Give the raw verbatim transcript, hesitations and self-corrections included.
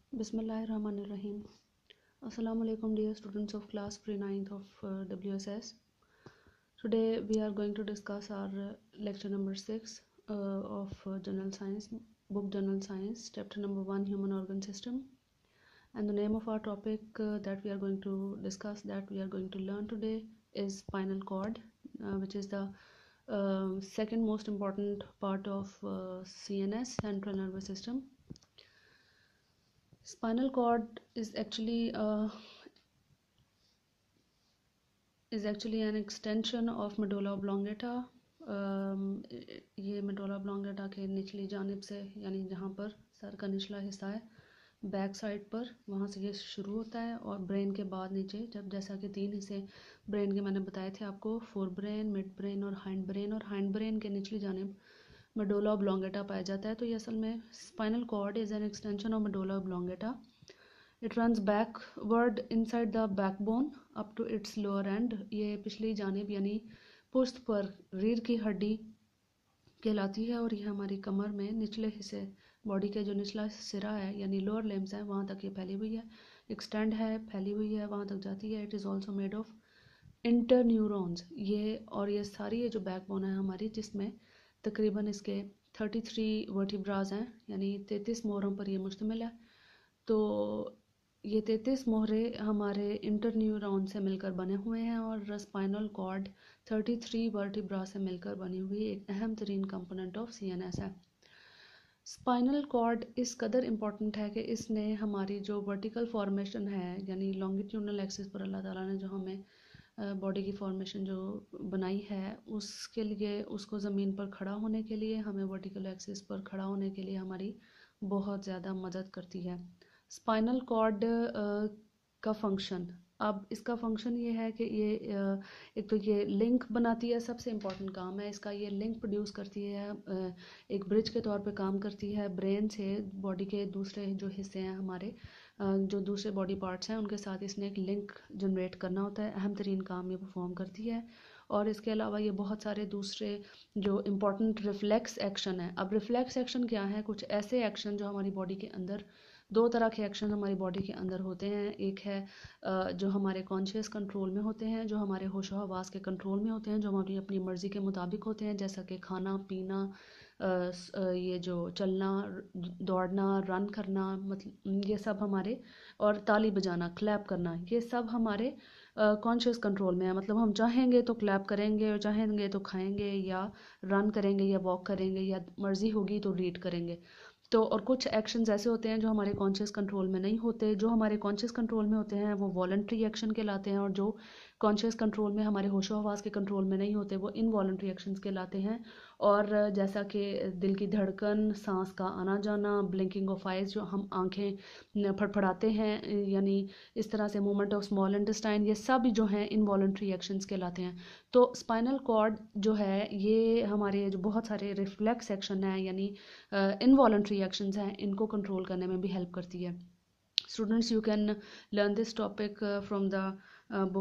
Bismillahirrahmanirrahim. Assalamu alaikum dear students of class pre-ninth of uh, W S S. Today we are going to discuss our uh, lecture number six uh, of uh, General Science, book General Science, chapter number one, Human Organ System. And the name of our topic uh, that we are going to discuss, that we are going to learn today, is spinal cord, uh, which is the uh, second most important part of uh, C N S, Central Nervous System. Spinal cord is actually uh, is actually an extension of medulla oblongata. um, ये medulla oblongata के निचली जानिब से, यानी जहाँ पर sir का निचला हिस्सा है, बैक साइड पर, वहाँ से ये शुरू होता है और ब्रेन के बाद नीचे, जब जैसा कि तीन हिस्से ब्रेन के मैंने बताए थे आपको, फोर ब्रेन, मिड ब्रेन और हाइंड ब्रेन, और हाइंड ब्रेन के निचली जानिब medulla oblongata पाया जाता है. तो ये असल में spinal cord is an extension of medulla oblongata. It runs backward inside the backbone up to its lower end. ये पिछली जानिब यानी पुश्त पर रीढ़ की हड्डी कहलाती है और ये हमारी कमर में निचले हिस्से, बॉडी के जो निचला सिरा है यानी लोअर लिम्स है, वहाँ तक ये फैली हुई है, एक्सटेंड है, फैली हुई है, वहाँ तक जाती है. It is also made of interneurons. ये और ये सारी ये जो बैकबोन है हमारी, जिसमें तकरीबन इसके थर्टी थ्री वर्टिब्राज हैं, यानी तैंतीस मोहरों पर ये मुश्तमिल है. तो ये तैंतीस मोहरे हमारे इंटरन्यूरॉन से मिलकर बने हुए हैं और spinal cord thirty three vertebra से मिलकर बनी हुई एक अहम तरीन कंपोनेंट ऑफ सीएनएस है. स्पाइनल कॉर्ड इस कदर इम्पॉर्टेंट है कि इसने हमारी जो वर्टिकल फॉर्मेशन है, यानी लॉन्गिट्यूडनल एक्सिस पर अल्लाह ताला ने जो हमें बॉडी की फॉर्मेशन जो बनाई है, उसके लिए, उसको ज़मीन पर खड़ा होने के लिए, हमें वर्टिकल एक्सिस पर खड़ा होने के लिए हमारी बहुत ज़्यादा मदद करती है. स्पाइनल कॉर्ड का फंक्शन, अब इसका फंक्शन ये है कि ये एक तो ये लिंक बनाती है, सबसे इम्पॉर्टेंट काम है इसका, ये लिंक प्रोड्यूस करती है, एक ब्रिज के तौर पे काम करती है ब्रेन से बॉडी के दूसरे जो हिस्से हैं हमारे, जो दूसरे बॉडी पार्ट्स हैं, उनके साथ इसने एक लिंक जनरेट करना होता है. अहम तरीन काम ये परफॉर्म करती है. और इसके अलावा ये बहुत सारे दूसरे जो इम्पॉर्टेंट रिफ्लेक्स एक्शन है. अब रिफ्लेक्स एक्शन क्या है? कुछ ऐसे एक्शन जो हमारी बॉडी के अंदर, दो तरह के एक्शन हमारी बॉडी के अंदर होते हैं. एक है जो हमारे कॉन्शियस कंट्रोल में होते हैं, जो हमारे होशो हवास के कंट्रोल में होते हैं, जो हमारी अपनी मर्ज़ी के मुताबिक होते हैं, जैसा कि खाना पीना, ये जो चलना, दौड़ना, रन करना, मतलब ये सब हमारे, और ताली बजाना, क्लैप करना, ये सब हमारे कॉन्शियस uh, कंट्रोल में है. मतलब हम चाहेंगे तो क्लैप करेंगे, और चाहेंगे तो खाएंगे या रन करेंगे या वॉक करेंगे, या मर्ज़ी होगी तो रीड करेंगे. तो और कुछ एक्शंस ऐसे होते हैं जो हमारे कॉन्शियस कंट्रोल में नहीं होते. जो हमारे कॉन्शियस कंट्रोल में होते हैं वो वॉलंटरी एक्शन कहलाते हैं, और जो कॉन्शियस कंट्रोल में, हमारे होशो हवास के कंट्रोल में नहीं होते, वो इनवॉलंटरी एक्शंस कहलाते हैं. और जैसा कि दिल की धड़कन, सांस का आना जाना, ब्लिंकिंग ऑफ आइज, जो हम आंखें फड़फड़ाते हैं, यानी इस तरह से मूवमेंट ऑफ स्मॉल इंटेस्टाइन, ये सब जो हैं इनवॉलंटरी एक्शंस कहलाते हैं. तो स्पाइनल कॉर्ड जो है, ये हमारे जो बहुत सारे रिफ्लेक्स एक्शन हैं, यानी इनवॉलंटरी एक्शंस हैं, इनको कंट्रोल करने में भी हेल्प करती है. Students, you can learn this topic from the